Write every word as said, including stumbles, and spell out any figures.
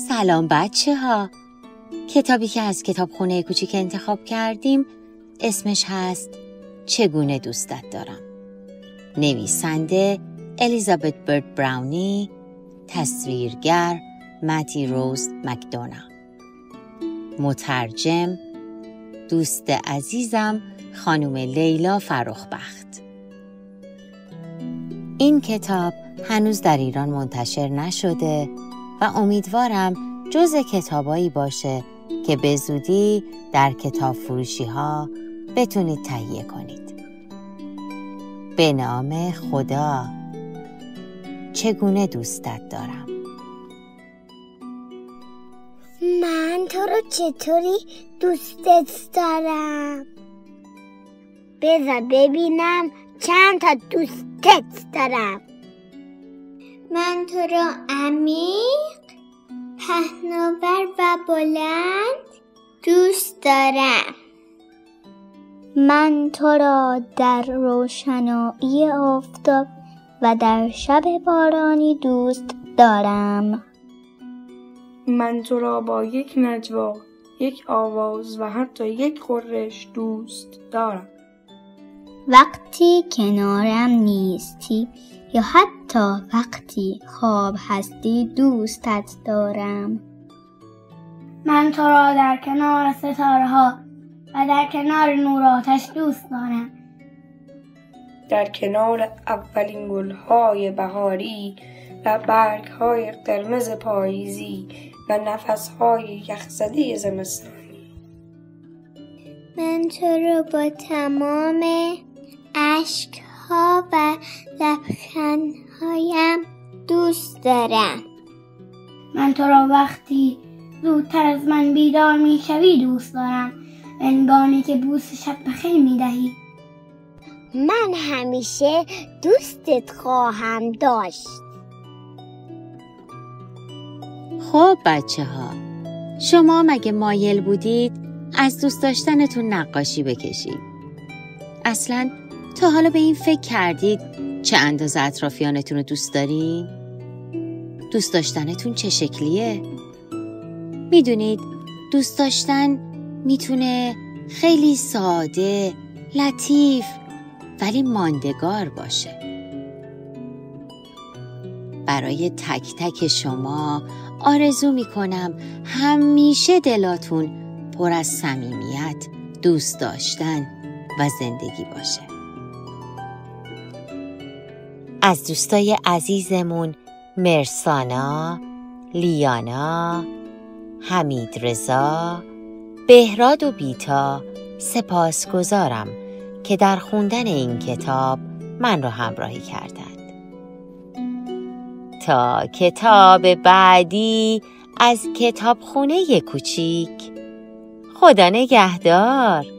سلام بچه ها. کتابی که از کتابخونه کوچیک انتخاب کردیم اسمش هست چگونه دوستت دارم. نویسنده الیزابت برد براونی، تصویرگر متی روز مکدونا، مترجم دوست عزیزم خانم لیلا فرخبخت. این کتاب هنوز در ایران منتشر نشده و امیدوارم جز کتابایی باشه که به زودی در کتاب فروشی ها بتونید تهیه کنید. به نام خدا. چگونه دوستت دارم. من تو رو چطوری دوستت دارم؟ بذار ببینم چند تا دوستت دارم. من تو رو عمیق، پهناور و بلند دوست دارم. من تو را در روشنایی آفتاب و در شب بارانی دوست دارم. من تو را با یک نجوا، یک آواز و حتی یک غرش دوست دارم. وقتی کنارم نیستی یا حتی وقتی خواب هستی دوستت دارم. من تو را در کنار ستاره ها و در کنار نور آتش دوست دارم. در کنار اولین گل‌های بهاری و برگ‌های قرمز پاییزی و نفس‌های یخزده زمستانی. من تو رو با تمام اشک‌ها و لبخندهایم دوست دارم. من تو را وقتی زودتر از من بیدار می‌شوی دوست دارم، هنگامی که بوس شب بخیر می‌دهی. من همیشه دوستت خواهم داشت. خب بچه ها، شما مگه مایل بودید از دوست داشتنتون نقاشی بکشید؟ اصلاً تا حالا به این فکر کردید چه اندازه اطرافیانتون رو دوست دارین؟ دوست داشتنتون چه شکلیه؟ میدونید دوست داشتن میتونه خیلی ساده، لطیف ولی ماندگار باشه. برای تک تک شما آرزو میکنم همیشه دلاتون پر از صمیمیت، دوست داشتن و زندگی باشه. از دوستای عزیزمون مرسانا، لیانا، حمید رضا، بهراد و بیتا سپاسگزارم که در خوندن این کتاب من رو همراهی کردند. تا کتاب بعدی از کتابخونه کوچیک. خدا نگهدار.